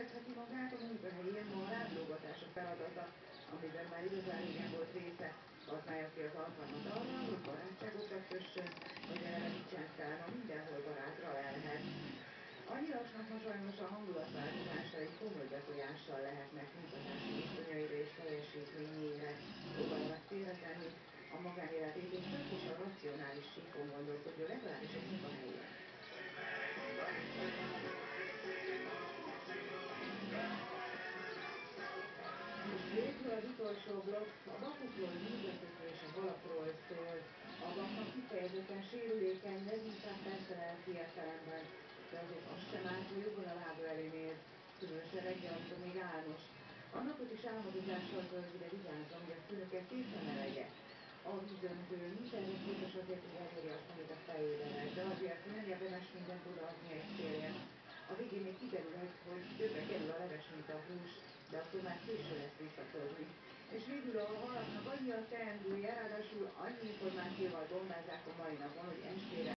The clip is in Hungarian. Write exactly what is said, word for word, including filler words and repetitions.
érezheti magát a munkahelyén, ma a láblógatás a feladata, amiben már igazán régen volt része. Használja ki az alkalmat arra, hogy barátságokat kössön, vagy eleve nincsen száma, mindenhol barátra lelhet. A nyilasnak ma sajnos a hangulatváltozásai komoly befolyással lehetnek munkatársi viszonyaira és teljesítményére. Próbálnak félretenni a magánéletét és csak is a racionális síkon gondolkodja, legalábbis a munkahelyen. Most végül az utolsó blokk a vakokról, nyújtatókról és a halakról szól. A vaknak kifejezetten sérülékeny, leginkább persze lelki értelemben, de azért azt sem árt, hogy jobban a lába elé néz, különösen reggel, amikor még álmos. A napot is álmodozással tölti, de vigyázzon, hogy a főnöke készen elege. A vízöntő mindenre képes azért, hogy elérje azt, amit a fejében el, de azért nem érdemes mindent odaadni egy célért. A végén még kiderülhet, hogy többre kerül a leves, mint a hús, de akkor már késő lesz visszatörni. És végül a halaknak annyi a teendője, ráadásul annyi információval bombázzák a mai napon, hogy estére